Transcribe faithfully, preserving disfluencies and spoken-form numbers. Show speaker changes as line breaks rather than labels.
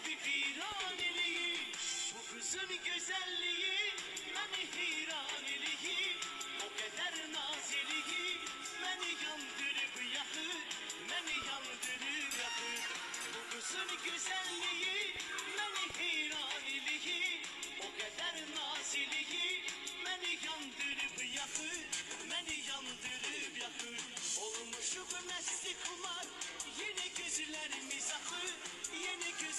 bir viraneliği. Bu kızın güzelliği beni heyran eliği. O kadar nazeliği beni yandırıp yakır, beni yandırıp yakır. Bu kızın güzelliği beni heyran eliği. O kadar nazeliği beni yandırıp yakır, beni yandırıp yakır. Olmuşum mesli kumar, yeni gözlerimiz akır, yeni göz